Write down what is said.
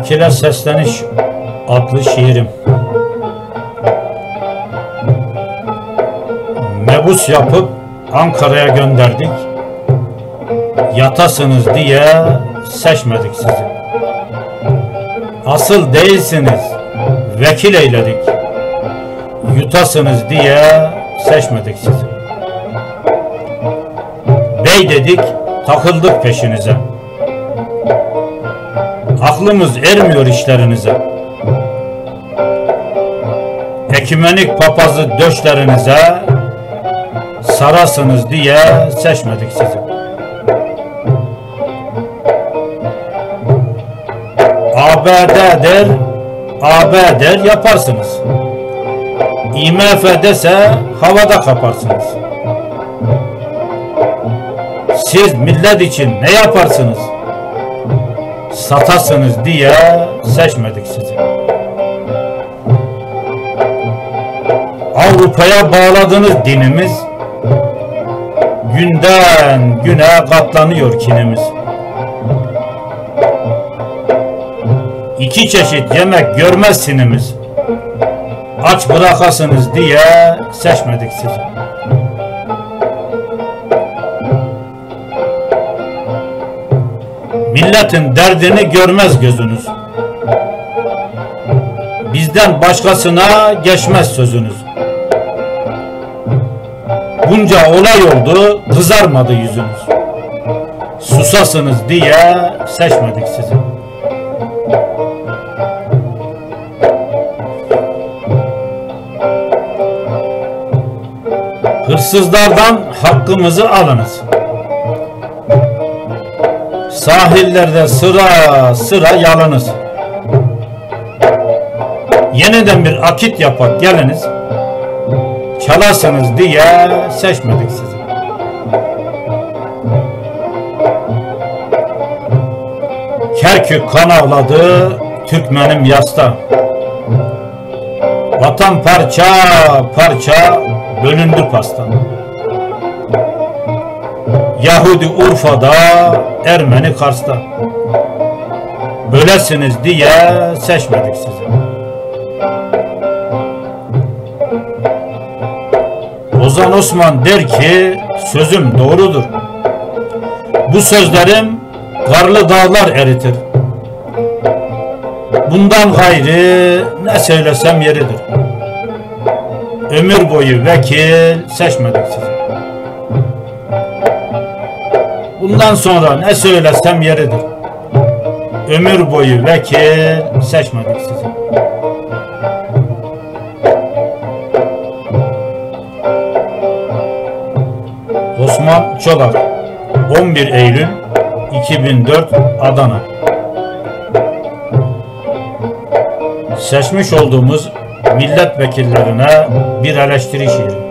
Vekile Sesleniş adlı şiirim. Mebus yapıp Ankara'ya gönderdik. Yatasınız diye seçmedik sizi. Asıl değilsiniz, vekil eyledik. Yutasınız diye seçmedik sizi. Bey dedik, takıldık peşinize. Aklımız ermiyor işlerinize. Ekümenik papazı döşlerinize sarasınız diye seçmedik sizi. AB der yaparsınız. IMF dese havada kaparsınız. Siz millet için ne yaparsınız? Satasınız diye seçmedik sizi. Avrupa'ya bağladınız dinimiz. Günden güne katlanıyor kinimiz. İki çeşit yemek görmez sinimiz. Aç bırakasınız diye seçmedik sizi. Milletin derdini görmez gözünüz. Bizden başkasına geçmez sözünüz. Bunca olay oldu, kızarmadı yüzünüz. Susasınız diye seçmedik sizi. Hırsızlardan hakkımızı alınız. Sahillerde sıra sıra yalınız. Yeniden bir akit yapak geliniz. Çalasınız diye seçmedik sizi. Kerkük kan ağladı, Türkmenim yasta. Vatan parça parça bölündü pasta. Yahudi Urfa'da, Ermeni Kars'ta. Bölesiniz diye seçmedik sizi. Ozan Osman der ki sözüm doğrudur. Bu sözlerim karlı dağlar eritir. Bundan gayrı ne söylesem yeridir. Ömür boyu vekil seçmedik sizi. Bundan sonra ne söylesem yeridir. Ömür boyu vekil seçmedik sizi. Osman Çolak 11 Eylül 2004 Adana. Seçmiş olduğumuz milletvekillerine bir eleştiri şiiri.